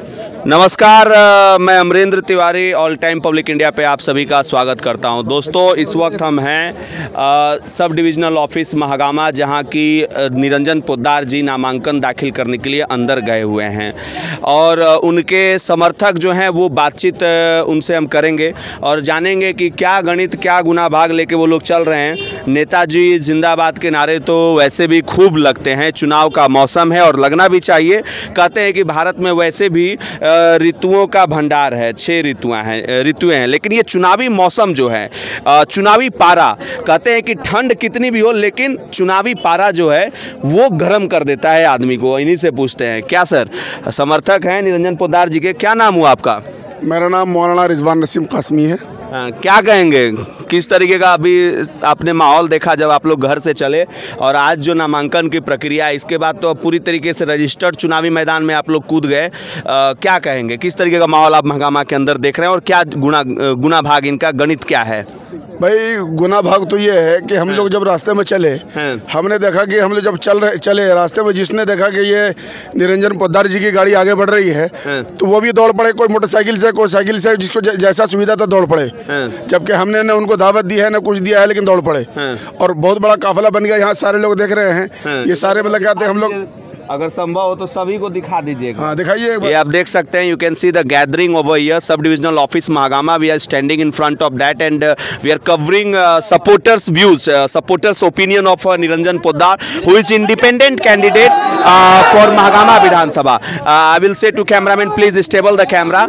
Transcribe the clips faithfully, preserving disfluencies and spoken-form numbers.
नमस्कार, आ, मैं Amarendra Tiwari all time public India पे आप सभी का स्वागत करता हूं। दोस्तों, इस वक्त हम हैं आ, सब डिविजनल ऑफिस महागामा, जहां की निरंजन पोद्दार जी नामांकन दाखिल करने के लिए अंदर गए हुए हैं और आ, उनके समर्थक जो हैं वो बातचीत आ, उनसे हम करेंगे और जानेंगे कि क्या गणित क्या गुना भाग लेके वो लोग चल रहे हैं। नेताजी जिंदाबाद के नारे तो वैसे भी खूब लगते हैं, चुनाव का मौसम है और लगना भी चाहिए। कहते हैं कि भारत में वैसे भी ऋतुओं का भंडार है, छह ऋतुएं हैं ऋतुएं हैं लेकिन ये चुनावी मौसम जो है, चुनावी पारा, कहते हैं कि ठंड कितनी भी हो लेकिन चुनावी पारा जो है वो गर्म कर देता है आदमी को। इन्हीं से पूछते हैं। क्या सर समर्थक हैं निरंजन पोद्दार जी के? क्या नाम हुआ आपका? मेरा नाम मौलाना रिजवान नसीम कासमी है। आ, क्या कहेंगे, किस तरीके का अभी आपने माहौल देखा जब आप लोग घर से चले और आज जो नामांकन की प्रक्रिया, इसके बाद तो पूरी तरीके से रजिस्टर्ड चुनावी मैदान में आप लोग कूद गए, क्या कहेंगे, किस तरीके का माहौल आप महागामा के अंदर देख रहे हैं और क्या गुना गुना भाग इनका गणित क्या है? भाई गुना भाग तो ये है कि हम लोग जब रास्ते में चले, हमने देखा कि हम लोग जब चल रहे चले रास्ते में, जिसने देखा कि ये निरंजन पोद्दार जी की गाड़ी आगे बढ़ रही है तो वो भी दौड़ पड़े, कोई मोटरसाइकिल से कोई साइकिल से, जिसको जैसा सुविधा था दौड़ पड़े। जबकि हमने न उनको दावत दी है न कुछ दिया है, लेकिन दौड़ पड़े और बहुत बड़ा काफिला बन गया। यहाँ सारे लोग देख रहे हैं, ये सारे मतलब कहते हैं हम लोग, अगर संभव हो तो सभी को दिखा दीजिएगा। हाँ दिखाइए। ये आप देख सकते हैं, you can see the gathering over here, sub divisional office Mahagama. We are standing in front of that and we are covering supporters views, supporters opinion of Niranjan Poddar who is independent candidate for Mahagama Vidhansabha. I will say to cameraman please stable the camera.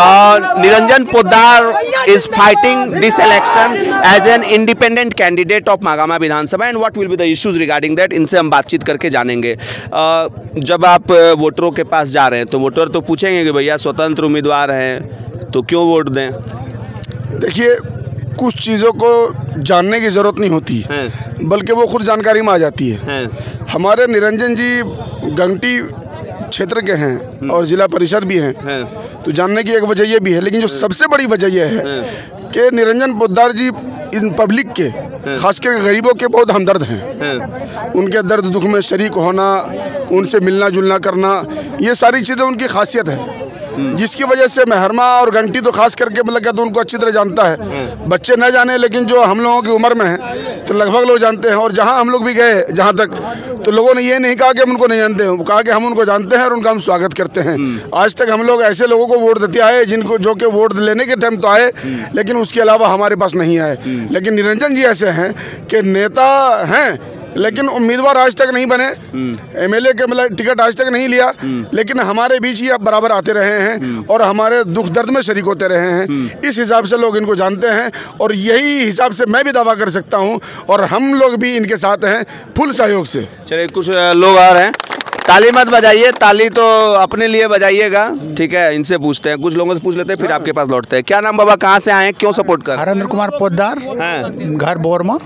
Niranjan Poddar is fighting this election as an independent candidate of Mahagama Vidhansabha and what will be the issues regarding that, इनसे हम बातचीत करके जानेंगे। uh, जब आप वोटरों के पास जा रहे हैं तो वोटर तो पूछेंगे कि भैया स्वतंत्र उम्मीदवार हैं तो क्यों वोट दें? देखिए, कुछ चीज़ों को जानने की ज़रूरत नहीं होती, बल्कि वो खुद जानकारी में आ जाती है। हमारे निरंजन जी गंगटी क्षेत्र के हैं और जिला परिषद भी हैं, तो जानने की एक वजह ये भी है, लेकिन जो सबसे बड़ी वजह यह है कि निरंजन पोद्दार जी इन पब्लिक के, खासकर गरीबों के बहुत हमदर्द हैं। उनके दर्द दुख में शरीक होना, उनसे मिलना जुलना करना, ये सारी चीज़ें उनकी खासियत है, जिसकी वजह से मेहरमा और घंटी तो खास करके मतलब कहते उनको अच्छी तरह जानता है। बच्चे न जाने, लेकिन जो हम लोगों की उम्र में है तो लगभग लोग जानते हैं। और जहां हम लोग भी गए, जहां तक, तो लोगों ने ये नहीं कहा कि हम उनको नहीं जानते हैं, वो कहा कि हम उनको जानते हैं और उनका हम स्वागत करते हैं। आज तक हम लोग ऐसे लोगों को वोट देते आए जिनको, जो कि वोट लेने के टाइम तो आए लेकिन उसके अलावा हमारे पास नहीं आए। लेकिन निरंजन जी ऐसे हैं कि नेता हैं लेकिन उम्मीदवार आज तक नहीं बने, एमएलए के मतलब टिकट आज तक नहीं लिया, लेकिन हमारे बीच ही अब बराबर आते रहे हैं और हमारे दुख दर्द में शरीक होते रहे हैं। इस हिसाब से लोग इनको जानते हैं और यही हिसाब से मैं भी दावा कर सकता हूं और हम लोग भी इनके साथ हैं फुल सहयोग से। चलिए, कुछ लोग आ रहे हैं, ताली मत बजाइए, ताली तो अपने लिए बजाइएगा, ठीक है? इनसे पूछते हैं, कुछ लोगों से पूछ लेते हैं, फिर आपके पास लौटते हैं। क्या नाम बाबा, कहाँ से आए हैं, क्यों सपोर्ट कर? हरेंद्र कुमार पोद्दार, घर बोरमा,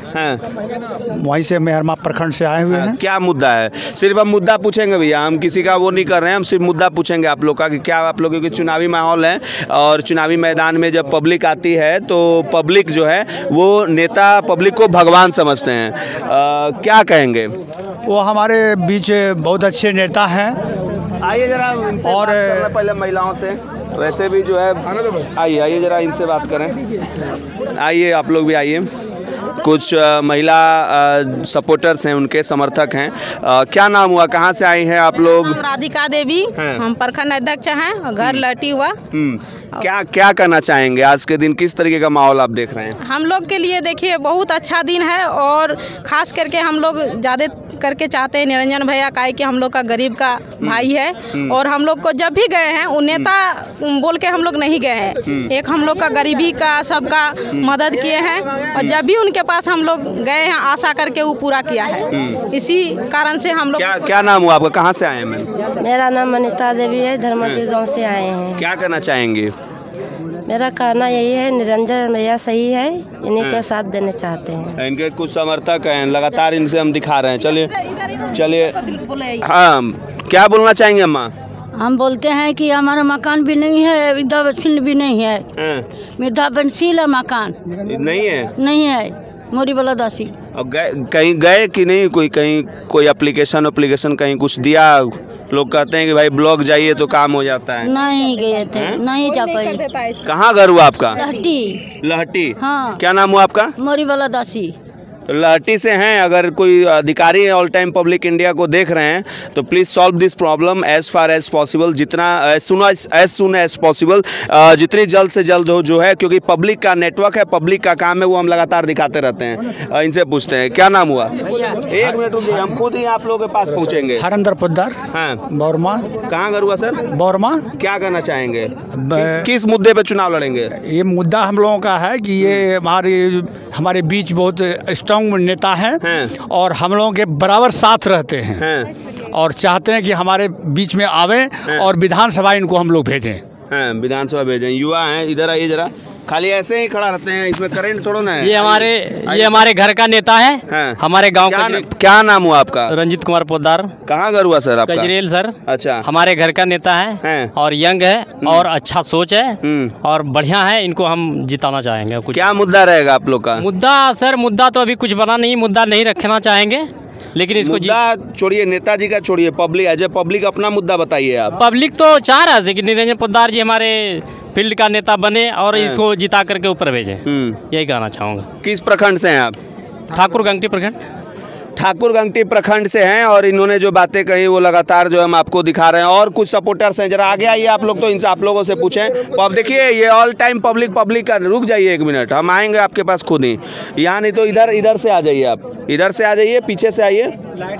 वहीं से मेहरमा प्रखंड से आए हुए हैं। क्या मुद्दा है? सिर्फ हम मुद्दा पूछेंगे भैया, हम किसी का वो नहीं कर रहे हैं, हम सिर्फ मुद्दा पूछेंगे आप लोग का कि क्या आप लोगों के चुनावी माहौल है और चुनावी मैदान में जब पब्लिक आती है तो पब्लिक जो है वो नेता पब्लिक को भगवान समझते हैं, आ, क्या कहेंगे? वो हमारे बीच बहुत अच्छे नेता हैं। आइए जरा और पहले महिलाओं से, वैसे भी जो है, आइए आइए जरा इनसे बात करें। आइए आप लोग भी आइए। कुछ आ, महिला आ, सपोर्टर्स हैं, उनके समर्थक हैं। आ, क्या नाम हुआ, कहाँ से आई हैं आप लोग? राधिका देवी, हम प्रखंड अध्यक्ष हैं और घर लटी हुआ। क्या क्या करना चाहेंगे आज के दिन, किस तरीके का माहौल आप देख रहे हैं? हम लोग के लिए देखिए बहुत अच्छा दिन है और ख़ास करके हम लोग ज़्यादा करके चाहते हैं निरंजन भैया का, कि हम लोग का गरीब का भाई है और हम लोग को जब भी गए हैं वो नेता बोल के हम लोग नहीं गए हैं, एक हम लोग का गरीबी का सबका मदद किए हैं और जब भी उनके पास हम लोग गए हैं आशा करके वो पूरा किया है। इसी कारण से हम लोग। क्या क्या नाम हुआ आपका, कहाँ से आए हैं मैम? मेरा नाम अनिता देवी है, धर्मपुर गाँव से आए हैं। क्या करना चाहेंगे? मेरा कहना यही है, निरंजन भैया सही है, इन्हीं के साथ देने चाहते हैं। इनके कुछ समर्थक हैं, लगातार इनसे हम दिखा रहे हैं। चलिए चलिए, हाँ क्या बोलना चाहेंगे अम्मा? हम बोलते हैं कि हमारा मकान भी नहीं है, विद्यावंशील भी नहीं है, विद्यावंशील है मकान नहीं है, नहीं है मोरी वाला दासी। और गए कहीं गए कि नहीं, कोई कहीं कोई एप्लीकेशन एप्लीकेशन कहीं कुछ दिया लोग कहते हैं कि भाई ब्लॉक जाइए तो काम हो जाता है। नहीं गए थे, नहीं जा पाए। कहाँ घर हुआ आपका? लहटी। लहटी। हाँ। क्या नाम हुआ आपका? मोरी वाला दासी। लहटी से हैं। अगर कोई अधिकारी ऑल टाइम पब्लिक इंडिया को देख रहे हैं तो please solve this problem as far as possible, जितना as soon as soon as possible, जितनी जल्द से जल्द हो जो है, क्योंकि पब्लिक का नेटवर्क है, पब्लिक का काम है, वो हम लगातार दिखाते रहते हैं। अ, इनसे पूछते हैं क्या नाम हुआ? एक मिनट रुकिए, हम खुद ही आप लोगों के पास पहुँचेंगे। हरिंदर पोद्दार। हाँ, बौरमा। कहाँ घर हुआ सर? बौरमा। क्या कहना चाहेंगे, किस, किस मुद्दे पे चुनाव लड़ेंगे? ये मुद्दा हम लोगों का है कि ये हमारे हमारे बीच बहुत स्ट्रांग नेता हैं हैं। और हम लोगों के बराबर साथ रहते हैं, हैं। और चाहते हैं कि हमारे बीच में आवें और विधानसभा इनको हम लोग भेजें। हैं, विधानसभा भेजें। युवा हैं, इधर आइए जरा। खाली ऐसे ही खड़ा रहते हैं, इसमें करंट थोड़ा ना है। ये हमारे ये हमारे घर का नेता है, हैं। हमारे गांव क्या, का। क्या नाम हुआ आपका? रंजीत कुमार पोद्दार। कहाँ घर हुआ सर आपका? कजरेल सर। अच्छा। हमारे घर का नेता है, हैं। और यंग है और अच्छा सोच है हम्म। और बढ़िया है, इनको हम जिताना चाहेंगे। कुछ क्या मुद्दा रहेगा आप लोग का? मुद्दा सर, मुद्दा तो अभी कुछ बना नहीं, मुद्दा नहीं रखना चाहेंगे, लेकिन इसको जी- मुद्दा छोड़िए, नेताजी का छोड़िए, पब्लिक एज ए पब्लिक अपना मुद्दा बताइए आप। पब्लिक तो चाह रहा है कि निरंजन पोद्दार जी हमारे फील्ड का नेता बने और हैं। इसको जिता करके ऊपर भेजें, हम्म। यही कहना चाहूँगा। किस प्रखंड से हैं आप? ठाकुर गंगटी प्रखंड। ठाकुर गंगटी प्रखंड से हैं, और इन्होंने जो बातें कही वो लगातार जो हम आपको दिखा रहे हैं। और कुछ सपोर्टर्स हैं, जरा आगे आइए आप लोग, तो इनसे आप लोगों से पूछें। तो अब देखिए, ये ऑल टाइम पब्लिक पब्लिक का, रुक जाइए एक मिनट, हम आएंगे आपके पास खुद ही। यहाँ नहीं तो इधर इधर से आ जाइए, आप इधर से आ जाइए, पीछे से आइए।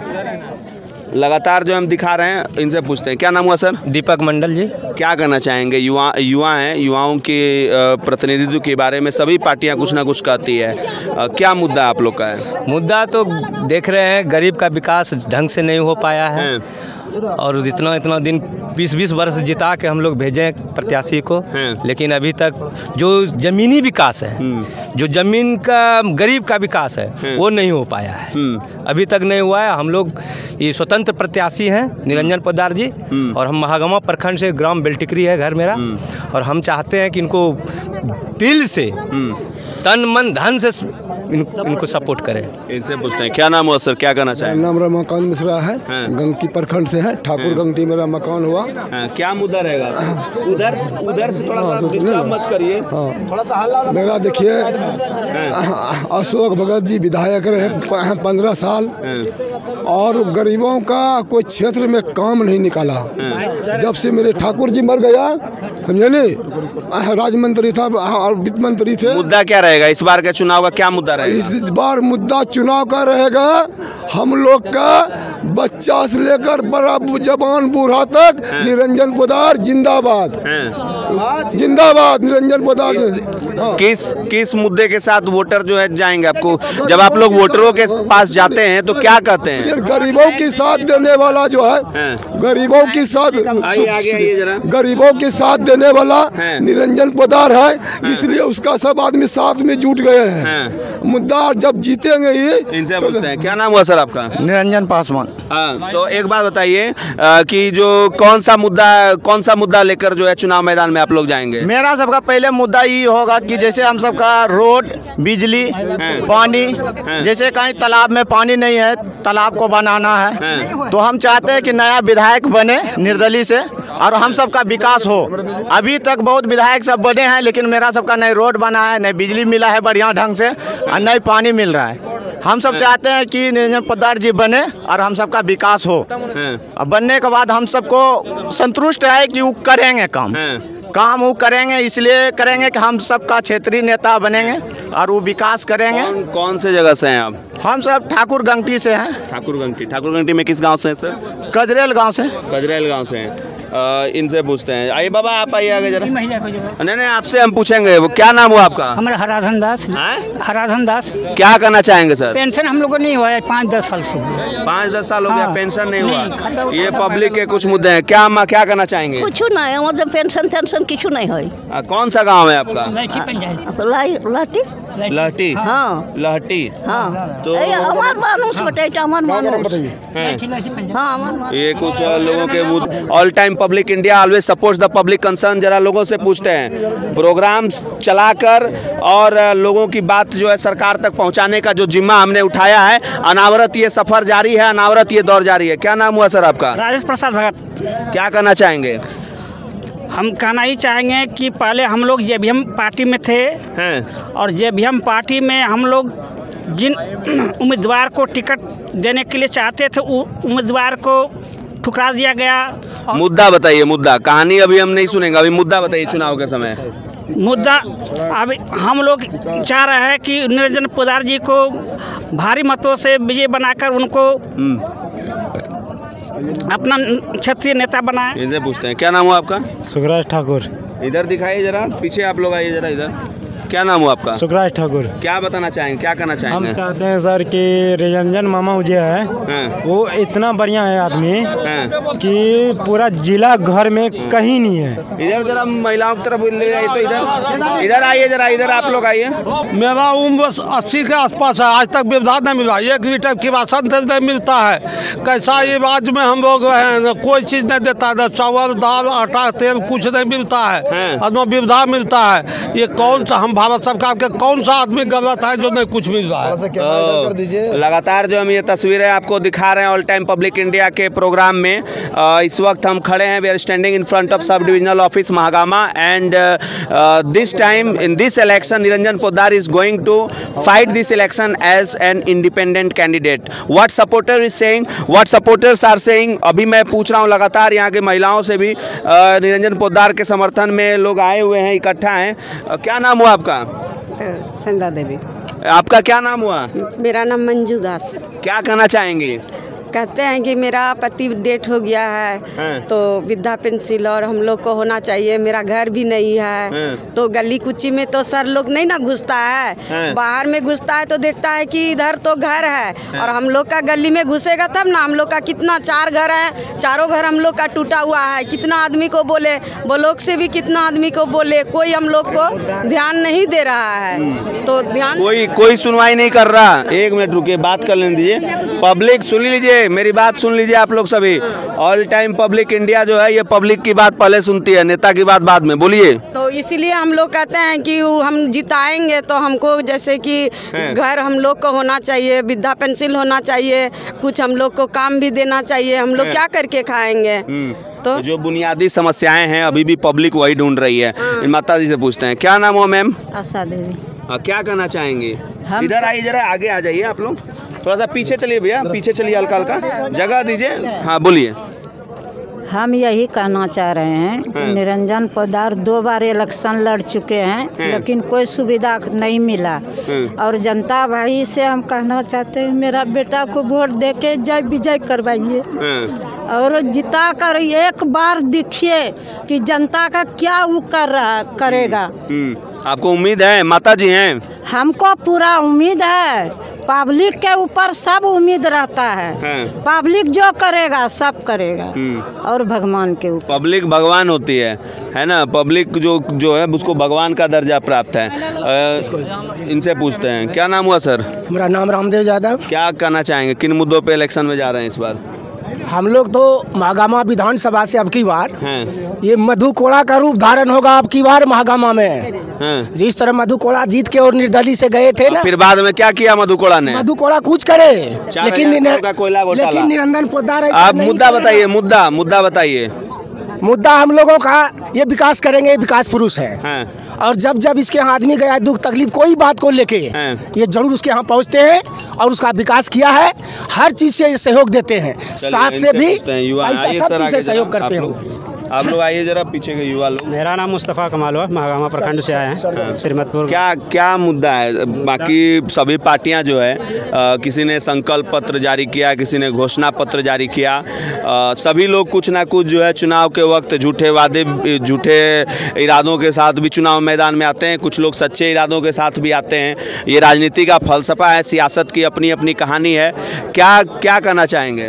लगातार जो हम दिखा रहे हैं, इनसे पूछते हैं क्या नाम हुआ सर? दीपक मंडल जी। क्या कहना चाहेंगे? युवा युवा हैं, युवाओं के अ, प्रतिनिधित्व के बारे में सभी पार्टियां कुछ ना कुछ कहती है। अ, क्या मुद्दा आप लोग का है? मुद्दा तो देख रहे हैं, गरीब का विकास ढंग से नहीं हो पाया है, हैं। और इतना इतना दिन बीस बीस वर्ष जिता के हम लोग भेजें प्रत्याशी को, हैं। लेकिन अभी तक जो ज़मीनी विकास है, जो ज़मीन का गरीब का विकास है, हैं। वो नहीं हो पाया है, अभी तक नहीं हुआ है। हम लोग ये स्वतंत्र प्रत्याशी हैं, निरंजन पोद्दार जी, और हम महागामा प्रखंड से, ग्राम बेलटिकरी है घर मेरा, और हम चाहते हैं कि इनको दिल से, तन मन धन से इन, इनको सपोर्ट करें। इनसे पूछते हैं क्या नाम हुआ सर? क्या कहना चाहेंगे? नाम रमाकांत मिश्रा है, हाँ। गंगटी प्रखंड से है, ठाकुर गंगटी मेरा मकान हुआ। हाँ, क्या मुद्दा रहेगा? उधर उधर से थोड़ा सा डिस्टर्ब मत करिए, थोड़ा सा हल्ला। मेरा देखिए, अशोक भगत जी विधायक रहे पंद्रह साल, और गरीबों का कोई क्षेत्र में काम नहीं निकाला। जब से मेरे ठाकुर जी मर गया, समझे नहीं, राज्य मंत्री था और वित्त मंत्री थे। मुद्दा क्या रहेगा इस बार के चुनाव का? क्या मुद्दा रहेगा इस बार? मुद्दा चुनाव का रहेगा, हम लोग का बच्चा से लेकर बड़ा जवान बूढ़ा तक निरंजन पोद्दार जिंदाबाद, जिंदाबाद निरंजन पोद्दार। किस किस मुद्दे के साथ वोटर जो है जाएंगे आपको? जब आप लोग वोटरों के पास जाते हैं तो क्या कहते हैं? गरीबों की साथ देने वाला जो है, गरीबों की साथ, आइए आगे आइए जरा। गरीबों के साथ देने वाला हैं। निरंजन पोद्दार है, इसलिए उसका सब आदमी साथ में जुट गए हैं। मुद्दा जब जीतेंगे ये। इनसे पूछते हैं क्या नाम हुआ सर आपका? निरंजन पासवान। हाँ, तो एक बात बताइए अ, कि जो कौन सा मुद्दा कौन सा मुद्दा लेकर जो है चुनाव मैदान में आप लोग जाएंगे? मेरा सबका पहले मुद्दा ये होगा कि जैसे हम सबका रोड, बिजली, पानी, जैसे कहीं तालाब में पानी नहीं है, तालाब को बनाना है, तो हम चाहते हैं कि नया विधायक बने निर्दलीय से, और हम सबका विकास हो। अभी तक बहुत विधायक सब बने हैं, लेकिन मेरा सबका नई रोड बना है, नई बिजली मिला है बढ़िया ढंग से, और नई पानी मिल रहा है। हम सब चाहते हैं कि निरंजन पोद्दार जी बने और हम सबका विकास हो। अब बनने के बाद हम सबको संतुष्ट है कि वो करेंगे काम, काम वो करेंगे, इसलिए करेंगे कि हम सबका क्षेत्रीय नेता बनेंगे और वो विकास करेंगे। कौन, कौन से जगह से हैं आप? हम सब ठाकुर गंगटी से हैं। ठाकुर गंगटी। ठाकुर गंगटी में किस गांव से हैं सर? कजरेल गांव से। कजरेल गांव से हैं। अ, इनसे पूछते हैं। आइए बाबा, आप आइए आगे जरा। नहीं नहीं, आपसे हम पूछेंगे। वो क्या नाम हुआ आपका? हमारा हराधन दास। हराधन दास। क्या कहना चाहेंगे सर? पेंशन हम लोग को नहीं हुआ है, पाँच दस साल से। पाँच दस साल हो गया हाँ। पेंशन नहीं नहीं, हुआ। ये पब्लिक के कुछ मुद्दे हैं, क्या अम्मा क्या कहना चाहेंगे? कुछ नहीं, मतलब पेंशन टेंशन किछु नहीं है। कौन सा गाँव है आपका? लाठी लहटी हाँ लहटी हाँ तो हमार मानुस बटे हमार मानुस हैं। हाँ हमार ये कुछ लोगों के all time public India always supports the public concern. जरा लोगों से पूछते हैं, प्रोग्राम्स चलाकर और लोगों की बात जो है सरकार तक पहुंचाने का जो जिम्मा हमने उठाया है, अनावरत ये सफर जारी है, अनावरत ये दौर जारी है। क्या नाम हुआ सर आपका? राजेश प्रसाद भगत। क्या कहना चाहेंगे? हम कहना ही चाहेंगे कि पहले हम लोग जे बी एम पार्टी में थे हैं और जे बी एम पार्टी में हम लोग जिन उम्मीदवार को टिकट देने के लिए चाहते थे उ- उम्मीदवार को ठुकरा दिया गया। और मुद्दा बताइए, मुद्दा कहानी अभी हम नहीं सुनेंगे, अभी मुद्दा बताइए चुनाव के समय। मुद्दा अब हम लोग चाह रहे हैं कि निरंजन पोद्दार जी को भारी मतों से विजय बनाकर उनको अपना क्षेत्रीय नेता बनाए। इनसे पूछते हैं, क्या नाम हुआ आपका? सुखराज ठाकुर। इधर दिखाइए जरा, पीछे आप लोग आइए जरा इधर। क्या नाम हुआ आपका? सुखराज ठाकुर। क्या बताना चाहेंगे, क्या कहना हम चाहेंगे? चाहते हैं सर कि निरंजन मामा जो है हैं, वो इतना बढ़िया है आदमी हैं। कि पूरा जिला घर में कहीं नहीं है। इधर जरा महिलाओं की तरफ ले आइए, तो इधर इधर आइए जरा, इधर आप लोग आइए। मेरा उम्र अस्सी के आसपास है, आज तक विवाह नहीं मिला। एक लीटर की राशन नहीं मिलता है। कैसा ये राज्य में हम लोग हैं, कोई चीज़ नहीं देता है, चावल दाल आटा तेल कुछ नहीं मिलता है, और न विवाह मिलता है। ये कौन सा हम भारत सरकार के कौन सा आदमी गलत है जो नहीं कुछ मिल रहा है? तो लगातार जो हम ये तस्वीरें आपको दिखा रहे हैं ऑल टाइम पब्लिक इंडिया के प्रोग्राम में, अ, इस वक्त हम खड़े हैं, we are standing in front of sub divisional office Mahagama and this time in this election Niranjan Poddar is going to fight this election as an independent candidate. What supporter is saying, what supporters are saying. अभी मैं पूछ रहा हूँ लगातार यहाँ के महिलाओं से भी, अ, निरंजन पोद्दार के समर्थन में लोग आए हुए हैं, इकट्ठा हैं। अ, क्या नाम हुआ आपका? संध्या देवी। आपका क्या नाम हुआ? मेरा नाम मंजू दास। क्या कहना चाहेंगे? कहते हैं कि मेरा पति डेट हो गया है, हैं। तो वृद्धा पेंशन और हम लोग को होना चाहिए। मेरा घर भी नहीं है, हैं। तो गली कुची में तो सर लोग नहीं ना घुसता है, हैं। बाहर में घुसता है तो देखता है कि इधर तो घर है, और हम लोग का गली में घुसेगा तब ना। हम लोग का कितना चार घर है, चारों घर हम लोग का टूटा हुआ है। कितना आदमी को बोले, ब्लॉक से भी कितना आदमी को बोले, कोई हम लोग को ध्यान नहीं दे रहा है। तो ध्यान कोई कोई सुनवाई नहीं कर रहा। एक मिनट रुकिए, बात कर लेने दीजिए। पब्लिक सुन लीजिए, मेरी बात सुन लीजिए आप लोग सभी। ऑल टाइम पब्लिक इंडिया जो है ये पब्लिक की बात पहले सुनती है, नेता की बात बाद में। बोलिए। तो इसीलिए हम लोग कहते हैं कि हम जिताएंगे तो हमको जैसे कि हैं। घर हम लोग को होना चाहिए, वृद्धा पेंशन होना चाहिए, कुछ हम लोग को काम भी देना चाहिए। हम लोग हैं। क्या करके खाएंगे? तो जो बुनियादी समस्याएं हैं अभी भी पब्लिक वही ढूंढ रही है। माता जी से पूछते हैं, क्या नाम हो मैम? आशा देवी। हाँ, क्या कहना चाहेंगे? हम- इधर आइए जरा, आगे आ जाइए आप लोग, थोड़ा सा पीछे चलिए भैया, पीछे चलिए, हल्का हल्का जगह दीजिए। हाँ बोलिए। हम यही कहना चाह रहे हैं हैं। कि निरंजन पोद्दार दो बार इलेक्शन लड़ चुके हैं, हैं। लेकिन कोई सुविधा नहीं मिला। हैं। और जनता भाई से हम कहना चाहते हैं, मेरा बेटा को वोट दे के जय विजय करवाइए, हाँ, और जिता कर एक बार देखिए कि जनता का क्या वो कर रहा करेगा। हम्म, आपको उम्मीद है? माता जी हैं? हमको पूरा उम्मीद है, पब्लिक के ऊपर सब उम्मीद रहता है। हाँ। पब्लिक जो करेगा सब करेगा, हम्म। और भगवान के ऊपर। पब्लिक भगवान होती है, है ना? पब्लिक जो जो है उसको भगवान का दर्जा प्राप्त है। अ, इनसे पूछते हैं, क्या नाम हुआ सर? मेरा नाम रामदेव यादव। क्या कहना चाहेंगे, किन मुद्दों पे इलेक्शन में जा रहे हैं इस बार? हम लोग तो महागामा विधानसभा से अब की बार हैं। ये मधु कोड़ा का रूप धारण होगा अब की बार महागामा में। हैं। जिस तरह मधु कोड़ा जीत के और निर्दलीय से गए थे ना, फिर बाद में क्या किया मधु कोड़ा ने? मधु कोड़ा कुछ करे, चार लेकिन हजार निर- करोड़ का कोयला घोटाला। लेकिन निरंजन पोद्दार ऐसा आप नहीं मुद्दा करेगा। बताइए, मुद्दा मुद्दा बताइए। मुद्दा हम लोगों का ये विकास करेंगे, ये विकास पुरुष है। हैं। और जब जब इसके यहाँ आदमी गया दुख तकलीफ कोई बात को लेके हैं। ये जरूर उसके यहाँ पहुँचते हैं और उसका विकास किया है। हर चीज से ये सहयोग देते हैं, साथ से इनसे भी पूछते हैं, युवा ऐसा आइए सब सर, चीज आगे से सहयोग जरा, करते आप हैं। लोग- आप लोग आइए जरा, पीछे के युवा लोग। मेरा नाम मुस्तफ़ा कमाल हुआ, महागामा प्रखंड से आए हैं, श्रीमतपुर। क्या क्या मुद्दा है? बाकी सभी पार्टियां जो है, अ, किसी ने संकल्प पत्र जारी किया, किसी ने घोषणा पत्र जारी किया। अ, सभी लोग कुछ ना कुछ जो है चुनाव के वक्त झूठे वादे, झूठे इरादों के साथ भी चुनाव मैदान में आते हैं। कुछ लोग सच्चे इरादों के साथ भी आते हैं। ये राजनीति का फलसफा है, सियासत की अपनी अपनी कहानी है। क्या क्या कहना चाहेंगे?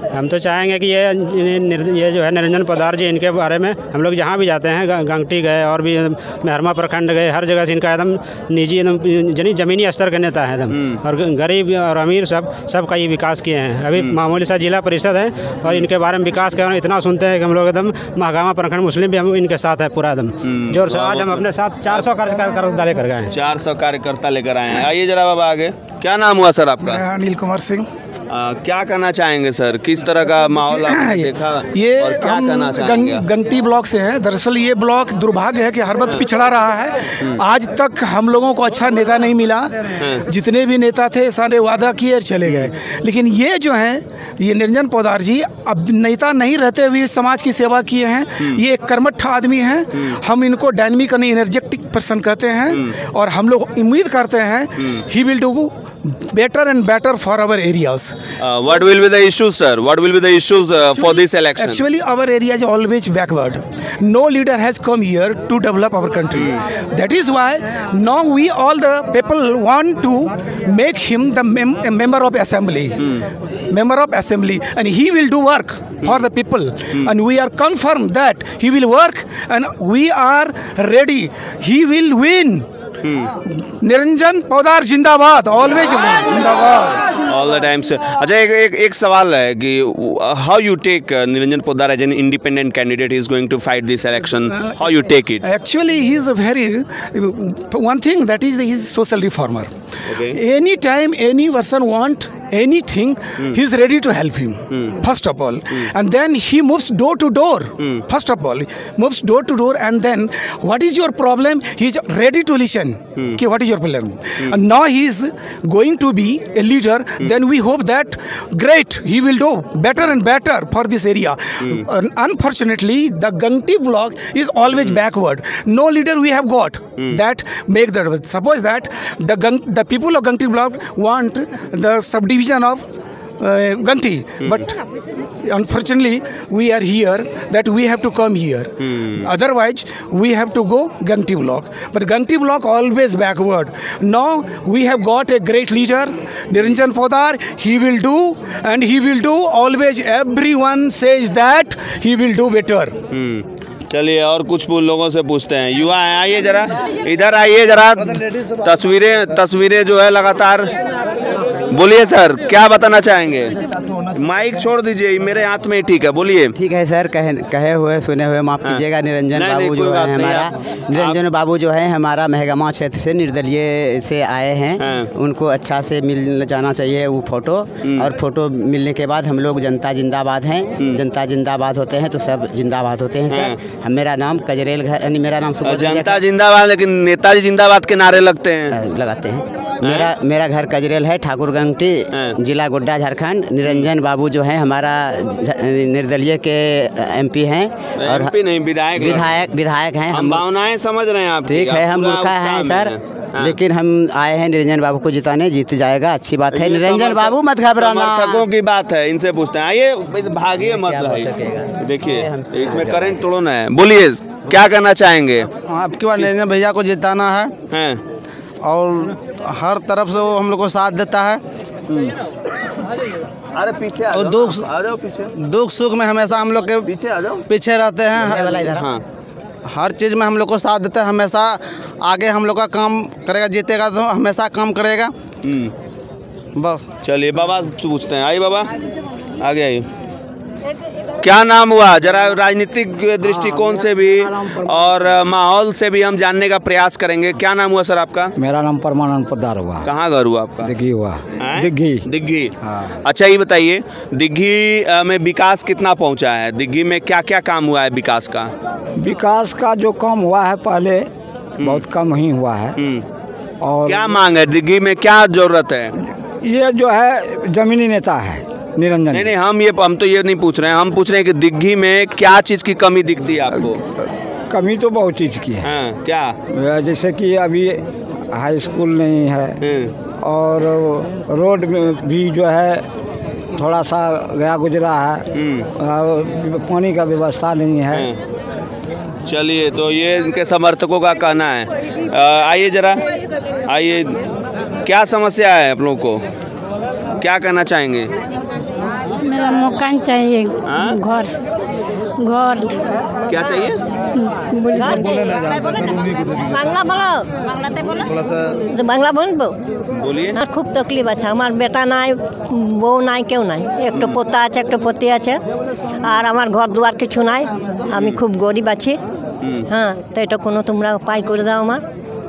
हम तो चाहेंगे कि ये ये जो है निरंजन पोद्दार जी, इनके बारे में हम लोग जहाँ भी जाते हैं, गंगटी गए और भी मेहरमा प्रखंड गए, हर जगह से इनका एकदम निजी एकदम जमीनी स्तर के नेता है एकदम, और गरीब और अमीर सब सबका ये विकास किए हैं। अभी मामूली सा जिला परिषद है और इनके बारे में विकास के इतना सुनते हैं कि हम लोग एकदम महागामा प्रखंड मुस्लिम भी हम इनके साथ है पूरा एकदम जोर से। आज हम अपने साथ चार सौ कार्यकर्ता लेकर गए हैं, चार सौ कार्यकर्ता लेकर आए हैं। आइए जरा बाबा आगे। क्या नाम हुआ सर आपका? अनिल कुमार सिंह। आ, क्या कहना चाहेंगे सर, किस तरह का माहौल आपने देखा ये और क्या हम कहना चाहेंगे? गं, गंगटी ब्लॉक से हैं। दरअसल ये ब्लॉक दुर्भाग्य है कि हर वक्त पिछड़ा रहा है। आज तक हम लोगों को अच्छा नेता नहीं मिला। जितने भी नेता थे सारे वादा किए और चले गए। लेकिन ये जो हैं, ये निरंजन पोद्दार जी अब नेता नहीं रहते हुए समाज की सेवा किए हैं। ये एक कर्मठ आदमी हैं। हम इनको डायनामिक और एनर्जेटिक पर्सन कहते हैं और हम लोग उम्मीद करते हैं he will do better and better for our areas. Uh, what will be the issues, sir? What will be the issues uh, for this election? Actually, our area is always backward. No leader has come here to develop our country. Mm. That is why now we all the people want to make him the mem a member of assembly, mm. member of assembly, and he will do work mm. for the people. Mm. And we are confirmed that he will work, and we are ready. He will win. Niranjan Poddar जिंदाबाद, always जिंदाबाद, all the time से। अच्छा, एक एक एक सवाल है कि how you take Niranjan Poddar as an independent candidate is going to fight this election, how you take it? Actually he is a very one thing that is he is social reformer. Any time any person want anything, mm. he is ready to help him, mm. first of all, mm. and then he moves door to door, mm. first of all moves door to door, and then what is your problem, he is ready to listen. mm. Okay, what is your problem? mm. And now he is going to be a leader. mm. Then we hope that great he will do better and better for this area. mm. uh, unfortunately the Gangti block is always mm. backward. No leader we have got mm. that make that. Suppose that the Gang, the people of Gangti block want the subdivision division of uh, Gangti, mm. but unfortunately we are here that we have to come here. mm. Otherwise we have to go Gangti block, but Gangti block always backward. Now we have got a great leader, Niranjan Poddar. He will do and he will do always. Everyone says that he will do better. mm. चलिए और कुछ लोगों से पूछते हैं। युवा हैं, आइए जरा इधर आइए जरा। तस्वीरें तस्वीरें जो है लगातार, बोलिए सर क्या बताना चाहेंगे? माइक छोड़ दीजिए, मेरे हाथ में ठीक है, बोलिए। ठीक है सर, कहे कहे हुए सुने हुए माफ़ कीजिएगा। निरंजन बाबू जो है हमारा निरंजन बाबू जो है हमारा महगामा क्षेत्र से निर्दलीय से आए हैं। उनको अच्छा से मिल जाना चाहिए वो फ़ोटो, और फोटो मिलने के बाद हम लोग जनता जिंदाबाद हैं। जनता जिंदाबाद होते हैं तो सब जिंदाबाद होते हैं सर। मेरा नाम कजरेल घर, यानी मेरा नाम जनता जिंदाबाद, लेकिन नेताजी जिंदाबाद के नारे लगते हैं लगाते हैं। मेरा मेरा घर कजरेल है, ठाकुर गंगटी, जिला गोड्डा, झारखंड। निरंजन बाबू जो है हमारा निर्दलीय के एमपी हैं और एमपी नहीं विधायक विधायक विधायक हैं। हम भावनाएं समझ रहे हैं आप, ठीक है, हम मूर्खा हैं सर, लेकिन हम आए हैं निरंजन बाबू को जिताने। जीत जाएगा, अच्छी बात है। निरंजन बाबू मत घबराना, समर्थकों की बात है, इनसे पूछते हैं। आइए भागिए मत, देखिए इसमें करंट तोड़ना है। बोलिए क्या कहना चाहेंगे? आपकी बार निरंजन भैया को जिताना है, है और हर तरफ से वो हम लोग को साथ देता है। अरे पीछे आ जाओ, दुख आ जाओ पीछे, दुख सुख में हमेशा हम लोग के पीछे आ जाओ, पीछे रहते हैं। हाँ, हर चीज़ में हम लोग को साथ देता है, हमेशा आगे हम लोग का काम करेगा। जीतेगा तो हमेशा काम करेगा। बस चलिए बाबा पूछते हैं। आइए बाबा आगे आइए। क्या नाम हुआ? जरा राजनीतिक दृष्टिकोण से भी और माहौल से भी हम जानने का प्रयास करेंगे। क्या नाम हुआ सर आपका? मेरा नाम परमानंद पोद्दार हुआ। कहाँ घर हुआ आपका? दिग्घी हुआ। दिग्घी दिग्घी हाँ। अच्छा ये बताइए, दिग्घी में विकास कितना पहुँचा है? दिग्घी में क्या क्या काम हुआ है विकास का? विकास का जो काम हुआ है पहले बहुत कम ही हुआ है। और क्या मांग है दिग्घी में, क्या जरूरत है? ये जो है जमीनी नेता है निरंजन। नहीं नहीं हम ये हम तो ये नहीं पूछ रहे हैं, हम पूछ रहे हैं कि दिग्घी में क्या चीज़ की कमी दिखती है आपको? कमी तो बहुत चीज़ की है। हाँ, क्या? जैसे कि अभी हाई स्कूल नहीं है और रोड में भी जो है थोड़ा सा गया गुजरा है, पानी का व्यवस्था नहीं है। चलिए तो ये इनके समर्थकों का कहना है। आइए जरा आइए, क्या समस्या है आप लोगों को, क्या कहना चाहेंगे? मेरा मकान चाहिए, घर घर क्या चाहिए? बांग्ला बोलो, थोड़ा सा बांग्ला बोल बोलिए। खूब तकलीफ আছে আমার বেটা নাই, বউ নাই, কেউ নাই, একটা পোতা আছে, একটা পতি আছে, আর আমার ঘর দুয়ার কিছু নাই, আমি খুব গরিব আছি। হ্যাঁ, তো এটা কোনো তোমরা উপায় করে দাও আমার,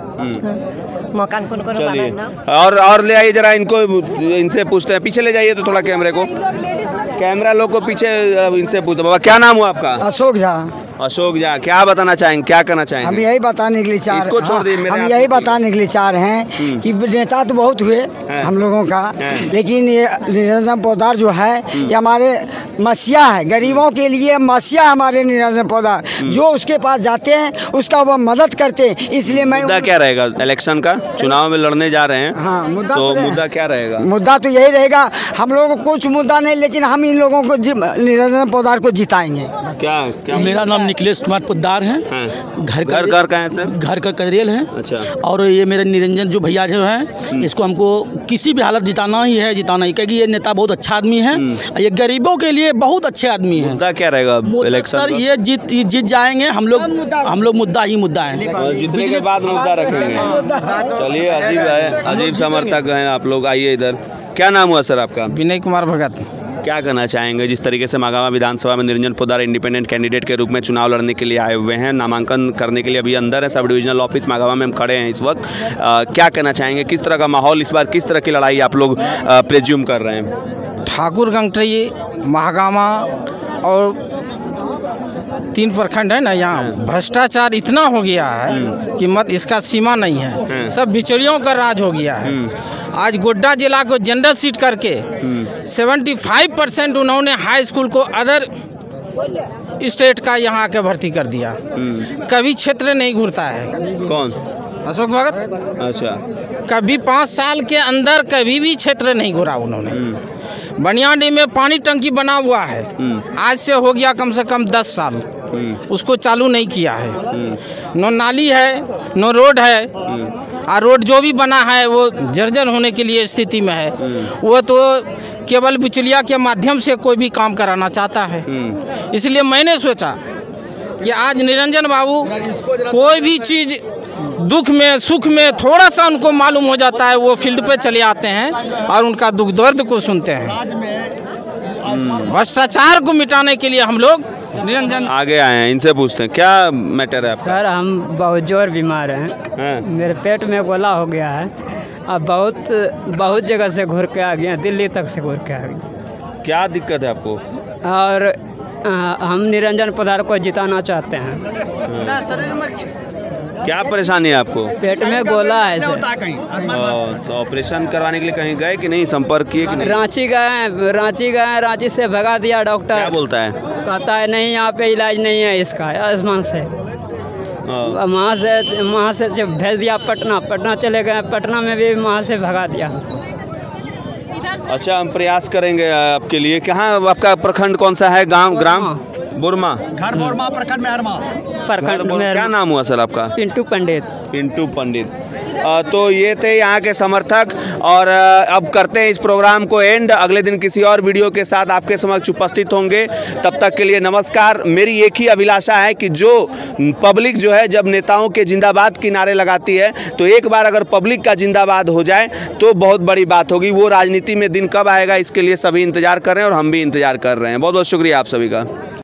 मकान कौन कौन चलिए और और ले आइए जरा इनको, इनसे पूछते हैं। पीछे ले जाइए तो थोड़ा कैमरे को, कैमरा लोग को पीछे इनसे पूछते। बाबा क्या नाम हुआ आपका? अशोक झा। अशोक झा, क्या बताना चाहेंगे, क्या करना चाहेंगे? हम यही बताने के लिए चाह इसको छोड़ दीजिए, हम यही बताने के लिए चाह रहे हैं कि नेता तो बहुत हुए हम लोगों का, लेकिन ये निरंजन पोद्दार जो है ये हमारे मसीहा है, गरीबों के लिए मसीहा हमारे निरंजन पोद्दार, जो उसके पास जाते हैं उसका वो मदद करते हैं। इसलिए मैं मुद्दा क्या रहेगा इलेक्शन का? चुनाव में लड़ने जा रहे हैं, हाँ, मुद्दा तो तो मुद्दा क्या रहेगा? मुद्दा तो यही रहेगा, हम लोगों को कुछ मुद्दा नहीं, लेकिन हम इन लोगों को निरंजन पोद्दार को जिताएंगे। क्या क्या मेरा नाम निखिलेश कुमार पोद्दार है। घर घर घर का है सर? घर का करेल है। अच्छा। और ये मेरे निरंजन जो भैया जो हैं, इसको हमको किसी भी हालत जिताना ही है, जिताना ही, क्योंकि ये नेता बहुत अच्छा आदमी है, ये गरीबों के लिए बहुत अच्छे आदमी है। मुद्दा क्या रहेगा इलेक्शन? सर ये जीत जीत जाएंगे हम लोग, हम लोग मुद्दा ही मुद्दा है, जीतने के बाद मुद्दा रखेंगे। चलिए, अजीब है, अजीब समर्थक हैं आप लोग। आइए इधर, क्या नाम हुआ सर आपका? विनय कुमार भगत। क्या कहना चाहेंगे जिस तरीके से महागामा विधानसभा में निरंजन पोद्दार इंडिपेंडेंट कैंडिडेट के रूप में चुनाव लड़ने के लिए आए हुए हैं, नामांकन करने के लिए अभी अंदर है, सब डिविजनल ऑफिस महागामा में हम खड़े हैं इस वक्त। आ, क्या कहना चाहेंगे, किस तरह का माहौल इस बार, किस तरह की लड़ाई आप लोग प्रेज्यूम कर रहे हैं? ठाकुर गंगटई महागामा और तीन प्रखंड है ना, यहाँ भ्रष्टाचार इतना हो गया है कि मत इसका सीमा नहीं है, सब बिचौलियों का राज हो गया है। आज गोड्डा जिला को जनरल सीट करके पचहत्तर परसेंट उन्होंने हाई स्कूल को अदर स्टेट का यहाँ आके भर्ती कर दिया। कभी क्षेत्र नहीं घूरता है। कौन? अशोक भगत। अच्छा। कभी पाँच साल के अंदर कभी भी क्षेत्र नहीं घूरा उन्होंने। बनियाडी में पानी टंकी बना हुआ है, आज से हो गया कम से कम दस साल, उसको चालू नहीं किया है। नो नाली है, नो रोड है, और रोड जो भी बना है वो जर्जर होने के लिए स्थिति में है। वो तो केवल बिचौलिया के माध्यम से कोई भी काम कराना चाहता है। इसलिए मैंने सोचा कि आज निरंजन बाबू कोई भी चीज़ दुख में सुख में थोड़ा सा उनको मालूम हो जाता है, वो फील्ड पे चले आते हैं और उनका दुख दर्द को सुनते हैं। भ्रष्टाचार को मिटाने के लिए हम लोग निरंजन आगे आए हैं, इनसे पूछते हैं क्या मैटर है आपका? सर हम बहुत जोर बीमार हैं, मेरे पेट में गोला हो गया है, अब बहुत बहुत जगह से घूर के आ गए हैं, दिल्ली तक से घूर के आ गए। क्या दिक्कत है आपको? और आ, हम निरंजन पोद्दार को जिताना चाहते हैं। क्या परेशानी है आपको? पेट में गोला है सर। तो ऑपरेशन करवाने के लिए कहीं गए कि नहीं, संपर्क किए कि नहीं? रांची गए, रांची गए, रांची से भगा दिया डॉक्टर। क्या बोलता है? कहता है नहीं यहाँ पे इलाज नहीं है इसका, आयुष्मान से। वहाँ से वहाँ से भेज दिया पटना, पटना चले गए, पटना में भी वहाँ से भगा दिया। अच्छा, हम प्रयास करेंगे आपके लिए। कहाँ आपका प्रखंड कौन सा है? गांव ग्राम बुरमा, घर बोरमा, प्रखंड मेहरमा, प्रखंड में। क्या नाम हुआ सर आपका? पिंटू पंडित। पिंटू पंडित। आ, तो ये थे यहाँ के समर्थक, और आ, अब करते हैं इस प्रोग्राम को एंड। अगले दिन किसी और वीडियो के साथ आपके समक्ष उपस्थित होंगे, तब तक के लिए नमस्कार। मेरी एक ही अभिलाषा है कि जो पब्लिक जो है जब नेताओं के जिंदाबाद की नारे लगाती है, तो एक बार अगर पब्लिक का जिंदाबाद हो जाए तो बहुत बड़ी बात होगी। वो राजनीति में दिन कब आएगा, इसके लिए सभी इंतजार कर रहे हैं और हम भी इंतजार कर रहे हैं। बहुत बहुत शुक्रिया आप सभी का।